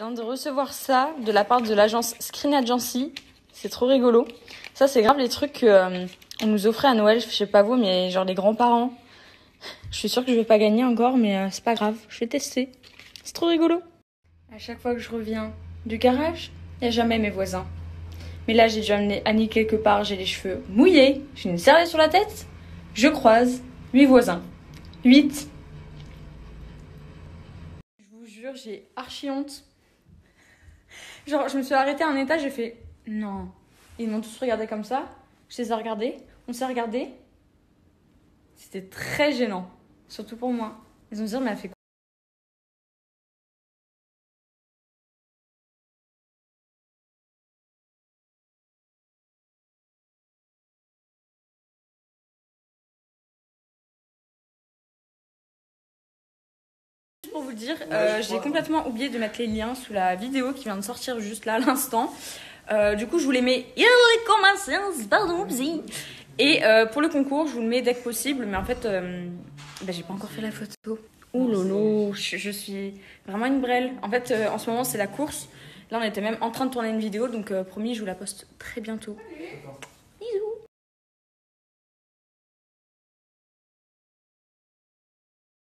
Je viens de recevoir ça de la part de l'agence Screen Agency. C'est trop rigolo. Ça, c'est grave les trucs qu'on nous offrait à Noël. Je sais pas vous, mais genre les grands-parents. Je suis sûre que je vais pas gagner encore, mais c'est pas grave. Je vais tester. C'est trop rigolo. À chaque fois que je reviens du garage, il n'y a jamais mes voisins. Mais là, j'ai dû amener Annie quelque part. J'ai les cheveux mouillés. J'ai une serviette sur la tête. Je croise 8 voisins. 8. Je vous jure, j'ai archi honte. Genre, je me suis arrêtée à un étage, j'ai fait non. Ils m'ont tous regardé comme ça. Je les ai regardés. On s'est regardés. C'était très gênant. Surtout pour moi. Ils ont dit, mais elle fait quoi? Pour vous le dire, j'ai complètement oublié de mettre les liens sous la vidéo qui vient de sortir juste là à l'instant. Du coup, je vous les mets pardon. Et pour le concours, je vous le mets dès que possible. Mais en fait, j'ai pas encore fait la photo. Ouh lolo, je suis vraiment une brêle. En fait, en ce moment, c'est la course. Là, on était même en train de tourner une vidéo. Donc, promis, je vous la poste très bientôt.